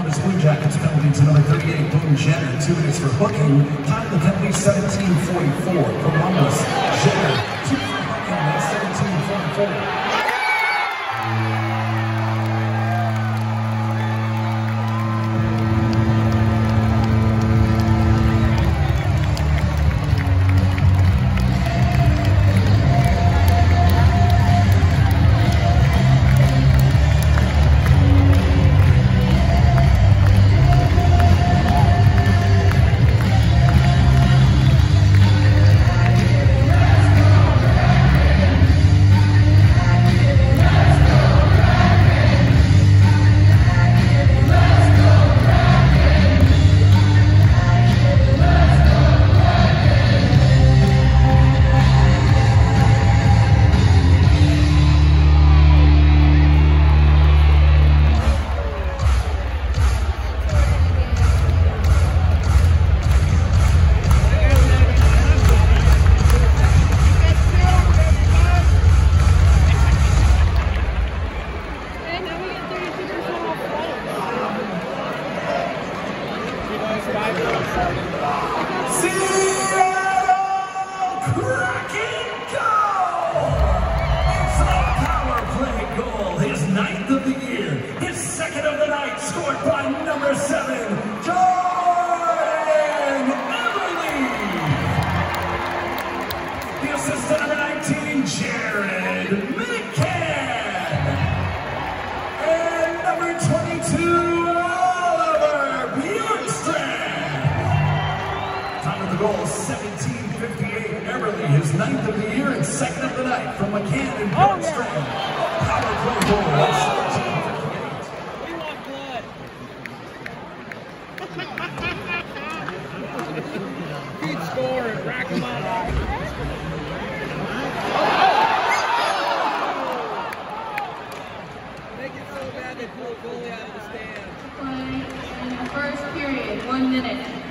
Columbus Blue Jackets penalty, it's another 38. Boone Jenner, 2 minutes for hooking. Time the penalty, 17:44. Columbus, Jenner, 2 for hooking, that's 17:44. Ninth of the year, his second of the night, scored by number 7, Jordan Eberle. The assist to number 19, Jared McCann. And number 22, Oliver Bjorkstrand. Time of the goal, 17:58. Eberle, his 9th of the year and second of the night from McCann and Bjorkstrand. Power play goal, 17:58. We want blood. Keep scoring, rack them up. Make it so bad they pull a goalie out of the stand. Play in the first period, 1 minute.